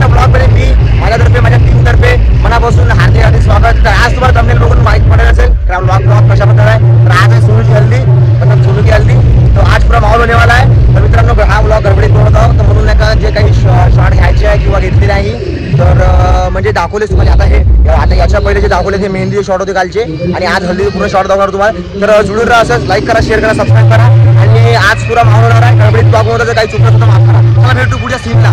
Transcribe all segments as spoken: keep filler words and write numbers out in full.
आजच्या ब्लॉगमध्ये मी माझ्यातर्फे माझ्या टीमतर्फे मनापासून हार्दिक हार्दिक स्वागत. तर आज तुम्हाला थंबनेल बघून माहिती पडत असेल की ब्लॉग ब्लॉग कशाबद्दल आहे. तर आज आहे सोनूची हल्दी, मतलब सोनू की हल्दी. तो आज पुरा माहोल होने वाला आहे. तर मित्रांनो हा ब्लॉग गडबडीत बनवत आहोत, तर म्हणून नाही का जे काही शॉर्ट घ्यायचे आहे किंवा घेतले नाही तर म्हणजे दाखवलेच तुम्हाला. आता हे आता याच्या पहिले जे दाखवले ते मेहंदीचे शॉर्ट होते कालचे, आणि आज हल्दीचे पूर्ण शॉर्ट दाखवणार तुम्हाला. तर जुळून राहा, असंच लाईक करा, शेअर करा, सबस्क्राईब करा. आणि आज पुरा माहोल होणार आहे. गडबडीत ब्लॉग बनवता काही चुकलं सुद्धा माफ करा. चला भेटू पुढच्या सीनला.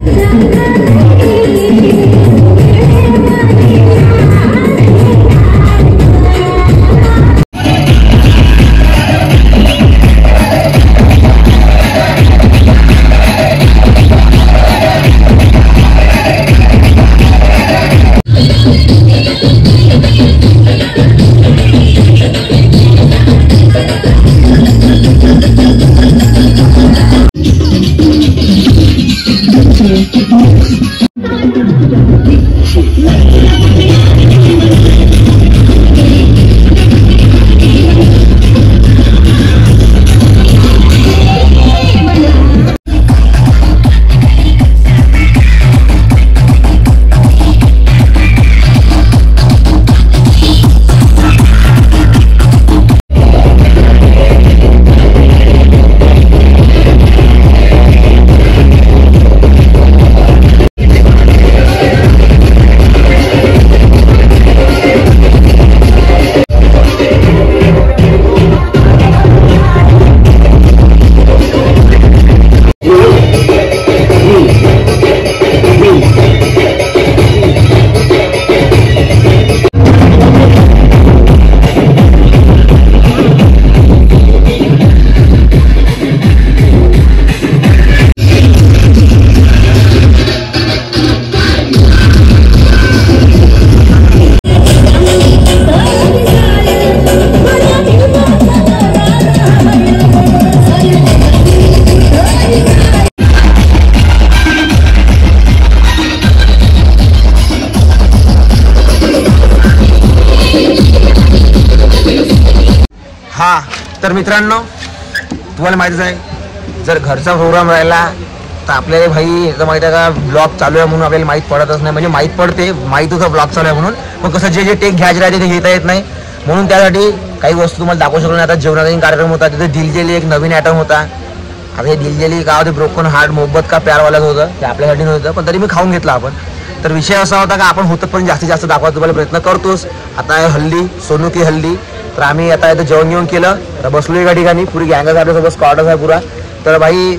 हा तर मित्रांनो तुम्हाला माहितीच आहे, जर घरचा प्रोग्राम राहिला तर आपल्याला भाई तर माहिती आहे का ब्लॉग चालू आहे म्हणून आपल्याला माहीत पडतच नाही. म्हणजे माहीत पडते, माहीत होतं ब्लॉग चालू आहे म्हणून, पण कसं जे जे टेक घ्यायचे राहते ते घेता येत नाही. म्हणून त्यासाठी काही वस्तू तुम्हाला दाखवू शकलो नाही. आता जेवणाचा कार्यक्रम होता, तिथे दिलजेली एक नवीन आयटम होता. आता हे दिलजेली का होते ब्रोकन हार्ट मोहब्बत का प्यारवालाच होतं, ते आपल्यासाठी नव्हतं, पण तरी मी खाऊन घेतलं आपण. तर विषय असा होता का आपण होतं पण जास्तीत जास्त दाखवायचा तुम्हाला प्रयत्न करतोच. आता हल्दी सोनू की हल्दी, तर आम्ही आता इथं जेवण घेऊन केलं, तर बसलो एका ठिकाणी पुरी गँगच आपल्यासोबत स्क्वॉडच आहे पुरा. तर भाई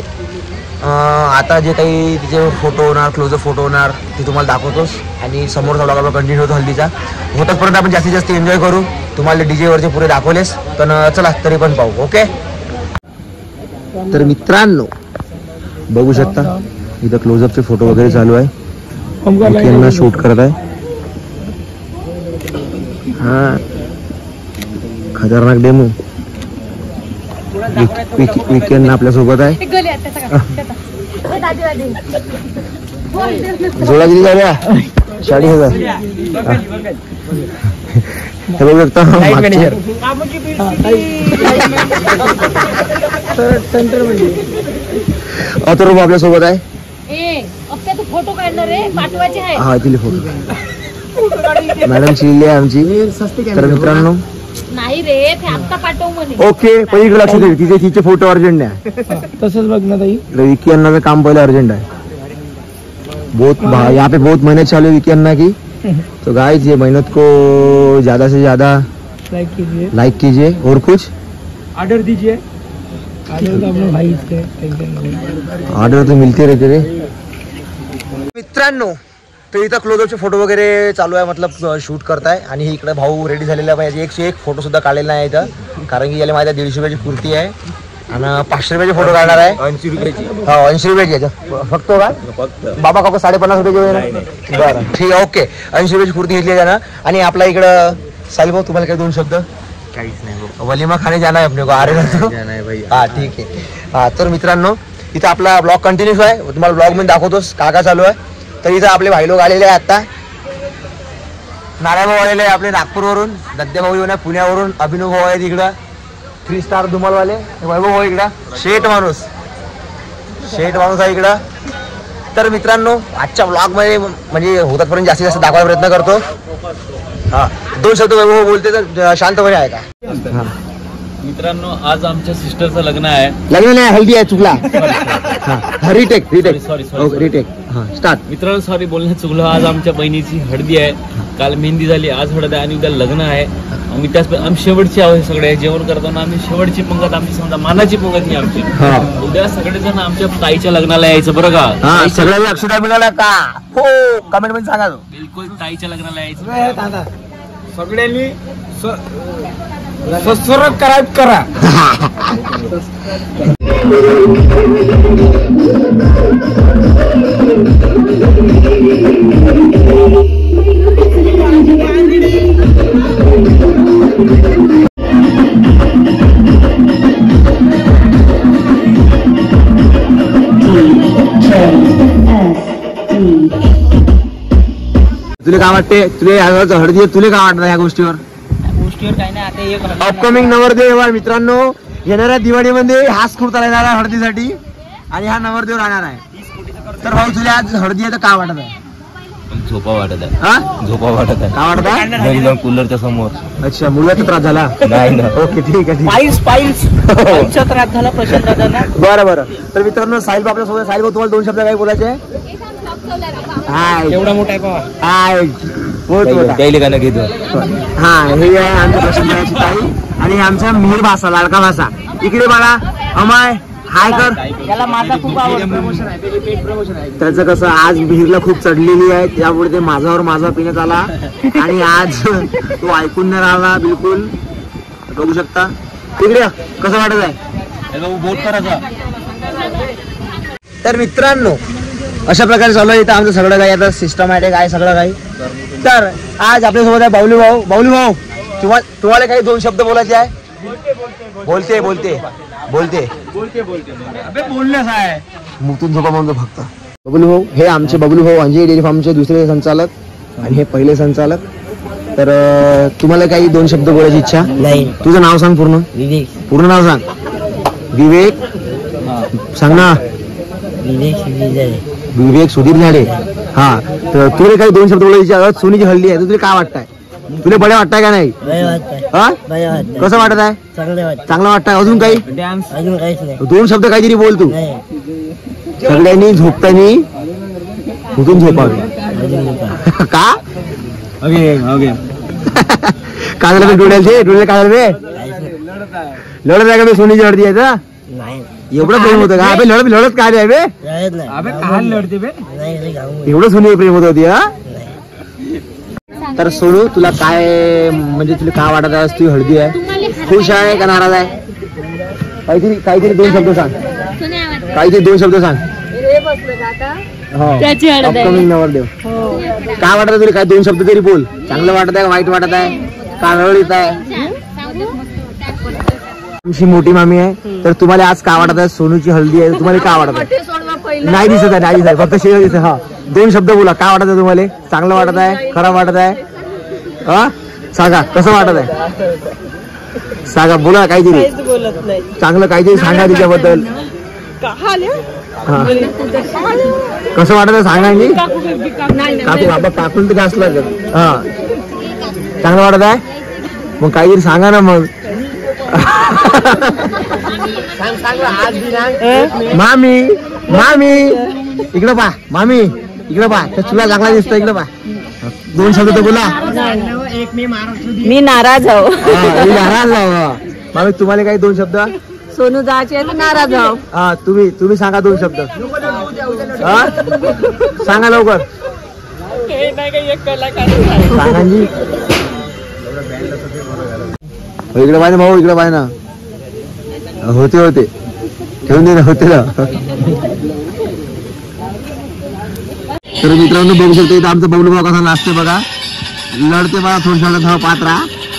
आता जे काही तिचे फोटो होणार, क्लोजअप फोटो होणार ते तुम्हाला दाखवतोच. आणि समोरचा ब्लॉग आपला कंटिन्यू होतो हल्दीचा. होतचपर्यंत आपण जास्तीत जास्त एन्जॉय करू. तुम्हाला डीजेवरचे पुरे दाखवलेस, पण चला तरी पण पाहू. ओके. तर मित्रांनो बघू शकता इथं क्लोजअपचे फोटो वगैरे चालू आहे. यांना शूट करत आहे. हा खतरनाक डेमो वीकेंड आपल्या सोबत आहे. जोडा किती झाल्या? चाळीस हजार. हे बघू शकता अथर्व आपल्या सोबत आहे. फोटो काढणार रे, पाठवायचे आहे. हा तिले फोटो मॅडम चिल्ली आहे आमची. तर मित्रांनो नाही रे, ते आता पाठव म्हणे. ओके, पण इकडे लक्ष दे, तिचे तिचे फोटो अर्जंट आहे. तसंच बघ ना ताई, विकी अन्ना का काम पहले अर्जेंट है. बहुत यहाँ पे बहुत मेहनत चालू है विकी अन्ना की. तो गाइस ये मेहनत को ज्यादा से ज्यादा लाइक कीजिए लाइक कीजिए और कुछ ऑर्डर दीजिए. ऑर्डर तो अपने भाई से ऑर्डर तो मिलते रहते रे. मित्रांनो तर इथं क्लोजअपचे फोटो वगैरे चालू आहे, मतलब शूट करताय. आणि इकडे भाऊ रेडी झालेला पाहिजे. एकशे एक फोटो सुद्धा काढलेला नाही इथं, कारण की याला माझ्या दीडशे रुपयाची कुर्ती आहे आणि पाचशे रुपयाचे फोटो काढणार आहे. ऐंशी रुपयाची हो ऐंशी रुपयाची फक्त का बाबा काका साडेपन्नास रुपयाची. बरं ठीक आहे, ओके. ऐंशी रुपयाची कुर्ती घेतली आहे ना. आणि आपला इकडं साहिल भाऊ तुम्हाला काय दोन शब्द? काहीच नाही, वलिमा खाने जाना है अपने को. आ रहे भाई. हा ठीक आहे. हा तर मित्रांनो इथं आपला ब्लॉग कंटिन्यू आहे, तुम्हाला ब्लॉग मध्ये दाखवतोस का का चालू आहे. तर इथं आपले भाई लोक आलेले आहे. आता नारायण भाऊ आलेले आहे आपले नागपूरवरून, दद्दे भाऊ येऊन पुण्यावरून, अभिनव भाऊ आहे तिकडं थ्री स्टार धुमालवाले, वैभव भाऊ इकडं शेठ माणूस शेठ माणूस आहे इकडं. तर मित्रांनो आजच्या ब्लॉग मध्ये म्हणजे होतात पर्यंत जास्तीत जास्त दाखवायचा प्रयत्न करतो. हा दोन शब्द वैभव बोलते तर शांतपणे आहे का. मित्रांनो आज आमच्या सिस्टरचं लग्न आहे. लग्न नाही हल्दी आहे चुकला. Retake retake sorry sorry retake हा स्टार्ट. मित्रांनो सॉरी बोलण्यात चुकलं. आज आमच्या बहिणीची हळदी आहे. काल मेहंदी झाली, आज हळद आहे आणि उद्या लग्न आहे. आम्ही त्याच आम्ही शेवटची आहोत सगळे. जेवण करताना आम्ही शेवटची पंगत आमची समजा मानाची पंगत ही आमची. उद्या सगळेजण आमच्या ताईच्या लग्नाला यायचं बरं का. हा सगळ्यांनी अक्षता मिळाला का हो कमेंट मध्ये सांगा. बिलकुल ताईच्या लग्नाला यायचं. सगळ्यांनी सबस्क्राईब करा करा. तुला काय वाटते तुला हळदी तुला काय वाटतं या गोष्टीवर. गोष्टीवर काही नाही आता एक अपकमिंग नवरदेव मित्रांनो येणाऱ्या दिवाळीमध्ये हाच कुर्ता येणार आहे हळदीसाठी आणि हा नवरदेव राहणार आहे. तर भाऊ तुला आज हळदी आहे तर काय वाटत आहे. झोपा वाटत आहे. हा झोपा वाटत आहे. काय वाटत आहे. एकदम कूलरच्या समोर. अच्छा मुलाचा त्रास झाला नाही ना. ओके ठीक आहे ठीक पाईल्स पाईल्स पाईल्सचा त्रास झाला प्रशांत दादांना. बरं बरं. तर मित्रांनो साहिल आपल्या सोबत. साहिल भाऊ तुम्हाला दोन शब्द काही बोलायचे. हाय एवढा मोठा आहे बाबा. हाय बहुत मोठा. त्याला गाणं घेतो. हा हे आहे आमच्या प्रशांत ताई आणि आमचा मिहीर भाषा लाडका भाषा. इकडे बघा अमाय हाय कर. त्याला माझा खूप आवडतो. त्याचं कसं आज मिहीरला खूप चढलेली आहे त्यामुळे ते माझावर माझा पिण्यात आला आणि आज तो ऐकून नाही राहिला बिलकुल. बघू शकता इकडे कसं वाटत आहे. बोट करायचा. तर मित्रांनो अशा प्रकारे चालू आहे इथं आमचं सगळं काही. आता सिस्टमॅटिक आहे सगळं काही. तर आज आपल्यासोबत आहे बावली भाऊ. बावली भाऊ तुम्हाला तुम्हाला काही दोन शब्द बोलायचे आहे. बोलते बोलते बोलते अबे बोलण्यास आहे. मुतून झोपा म्हणतो फक्त. बबलू भाऊ हे आमचे बबलू भाऊ अंजली डेअरी फार्मचे दुसरे संचालक आणि हे पहिले संचालक. तर अं, तुम्हाला काही दोन शब्द बोलायची इच्छा नाही. तुझं नाव सांग पूर्ण. विवेक पूर्ण नाव सांग. विवेक सांग ना. विवेक विजय विवेक सुधीर झाडे. हा तर तुला काही दोन शब्द बोलायची इच्छा. सोनीची हल्ली आहे तर तुला काय वाटतंय. तुला बडे वाटतंय का नाही. बरं वाटतंय. हा बरं वाटतंय. कसं वाटत आहे. चांगलं वाटतं. चांगलं वाटतंय. अजून काही अजून काहीच नाही. दोन शब्द काहीतरी बोल तू. नाही सगळ्यांनी झोपतानी उठून झोपावे. का काय झालं डोळ्याचे डोळे काय झालं बे. लढत आहे का बे. सोनीची हळदी आहे तर नाही. एवढं प्रेम होतं का अबे. लढत लढत काय आहे बे. रडत नाही. अबे काय लढते बे. नाही रे गाऊ. एवढं सोनी प्रेम होत होती. हा तर सोनू तुला काय म्हणजे तुला काय वाटत आहे. तुझी हळदी आहे खुश आहे का नाराज आहे. काहीतरी काहीतरी दोन शब्द सांग. काहीतरी दोन शब्द सांग. त्याची हळद आहे. अपकमिंग नवरदेव काय वाटत तुला. काय दोन शब्द तरी बोल. चांगलं वाटत आहे वाईट वाटत आहे का रडत आहे. आमची मोठी मामी आहे तर तुम्हाला आज काय वाटत आहे. सोनूची हल्दी आहे तुम्हाला काय वाटत आहे. नाही दिसत आहे नाही दिसत आहे फक्त शेर दिसत. हा दोन शब्द बोला. काय वाटत आहे तुम्हाला. चांगलं वाटत आहे खराब वाटत आहे. हा सांगा कसं वाटत आहे. सांगा बोला काहीतरी बोलत नाही. चांगलं काहीतरी सांगा तिच्याबद्दल. हा कसं वाटत आहे सांगा. काकू बाबा काकून तर घासला. हा चांगलं वाटत आहे मग काहीतरी सांगा ना मग. मामी मामी इकडं पा. मामी इकडं पा. तुला चांगला दिसतो इकडं पा. दोन शब्द तर बोला. मी नाराज आहो. नाराज आहो. मामी तुम्हाला काही दोन शब्द. सोनू जायचे आहे तर नाराज आहो. हा तुम्ही तुम्ही सांगा दोन शब्द. हा सांगा लवकर सांगा जी. इकडे पाहिजे भाऊ इकडे पाहिजे ना. होते होते ठेवून दे ना होते ना. तर मित्रांनो बघू शकतो इथं आमचा बबलू भाऊ कसा नाचते बघा. लढते बघा थोडं पात्रा.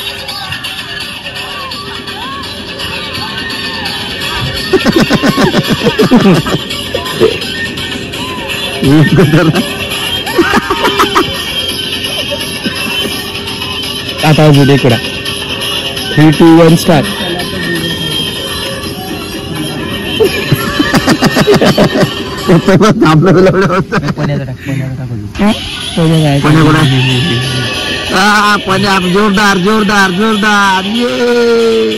आता इकडा थ्री टू वन स्टार्ट. आपलं पंजाब जोरदार जोरदार जोरदार ये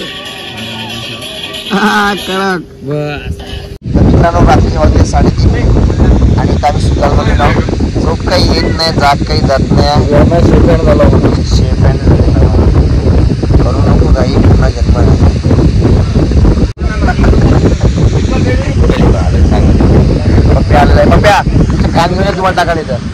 कडक मित्रांनो रात्री वाजले साडेतीन आणि इथं आम्ही सुतारमध्ये नाव झोप काही येत नाही जाग काही जात नाही शेपॅन झालेला करू नको काही पुन्हा जन्म पप्प्या आलेला आहे पप्प्या कान घेऊन तुम्हाला टाकायला येतं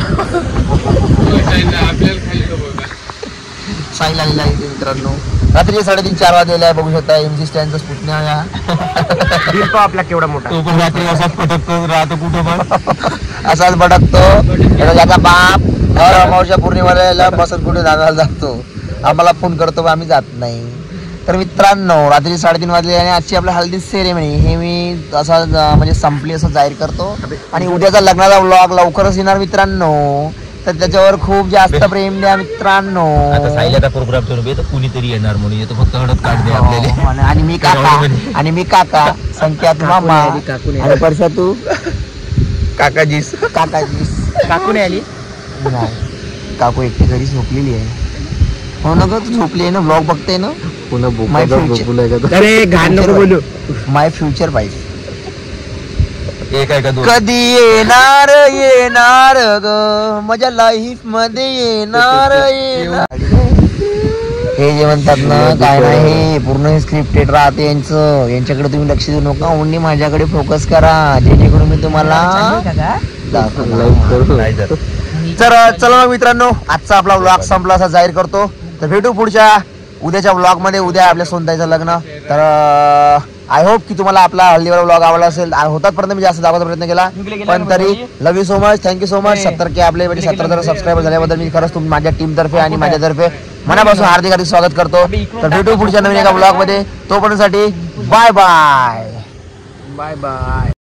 साईल आलेला आहे इथे मित्रांनो रात्री साडेतीन चार वाजलेला आहे बघू शकता एमजी स्टँडचा स्पुटण्या या आपला केवढा मोठा तो पण रात्री असाच पटकतो राहतो कुठं पण असाच भटकतो त्याचा बाप और अमावस्या पौर्णिमेला बसून कुठे जायला जातो आम्हाला फोन करतो आम्ही जात नाही तर मित्रांनो रात्री साडेतीन वाजले आणि आजची आपल्या हल्दी सेरेमनी हे मी असा म्हणजे संपली असं जाहीर करतो आणि उद्याचा लग्नाचा व्लॉग लवकरच येणार मित्रांनो तर त्याच्यावर खूप जास्त प्रेम द्या मित्रांनो आता प्रोग्राम चालू आहे तर कुणीतरी येणार म्हणून येतो फक्त हळद काढ दे आपल्याला आणि मी काका आणि मी काका संख्यात मामा आणि परशा तू काकाजीस काकाजीस काकू नाही आली नाही काकू एकटी घरी झोपलेली आहे हो ना ग तू झोपली आहे ना ब्लॉग बघते ना माय फ्युचर अरे घाण नको बोलू माय फ्युचर पाहिजे एक आहे का दोन कधी येणार येणार ग माझ्या लाईफ मध्ये येणार येणार हे जे म्हणतात ना काय नाही हे पूर्ण हे स्क्रिप्टेड राहते यांचं यांच्याकडे तुम्ही लक्ष देऊ नका ओन्ली माझ्याकडे फोकस करा जेणेकरून मी तुम्हाला तर चला मग मित्रांनो आजचा आपला व्लॉग संपला असा जाहीर करतो तर भेटू पुढच्या उद्याच्या व्लॉग मध्ये उद्या आपल्या सोनताईचं लग्न तर आय होप की तुम्हाला आपला हल्दीवाला व्लॉग आवडला असेल होतात पर्यंत मी जास्त दाखवायचा प्रयत्न केला पण तरी love you so much thank you so much सत्तर के आपले म्हणजे सत्तर हजार सबस्क्रायबर झाल्याबद्दल मी खरंच तुम्ही माझ्या टीम तर्फे आणि माझ्यातर्फे मनापासून हार्दिक हार्दिक स्वागत करतो तर भेटू पुढच्या नवीन एका व्लॉग मध्ये तोपर्यंतसाठी बाय बाय बाय बाय